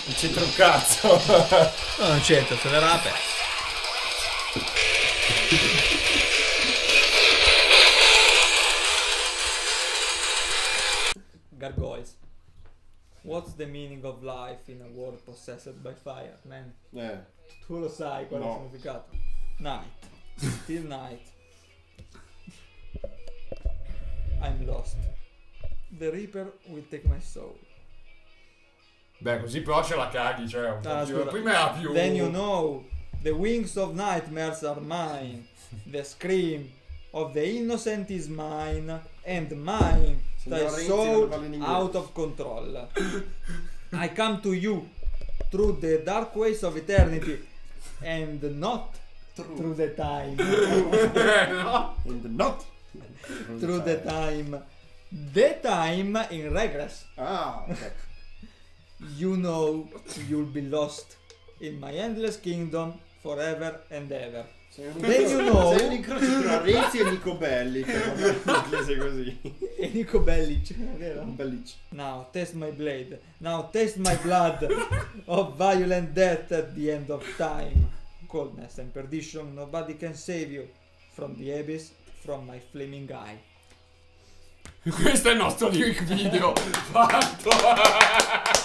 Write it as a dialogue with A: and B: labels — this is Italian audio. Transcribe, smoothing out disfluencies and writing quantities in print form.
A: Non c'entra un cazzo.
B: No, non c'entra, se l'era aperto. Gargoyles. What's the meaning of life in a world possessed by fire, man? Tu lo sai qual è il significato? Night. Still night. I'm lost. The Reaper will take my soul.
A: Beh, così però ce la caghi, cioè un po' più. Prima era più.
B: Then you know, the wings of nightmares are mine. The scream of the innocent is mine, and mine, thy soul out of control. I come to you through the dark ways of eternity, and not through the time.
C: And not
B: through the time. The time in regress.
C: Ah, ok.
B: You know you'll be lost in my endless kingdom forever and ever. Then you know.
C: Sei un incrocio tra Renzi e Nico Bellic. Inglese così.
B: E Nico Bellic, vero?
C: Bellic.
B: Now taste my blade. Now taste my blood of violent death at the end of time. Coldness and perdition, nobody can save you from the abyss, from my flaming eye.
A: Questo è il nostro lyric video fatto.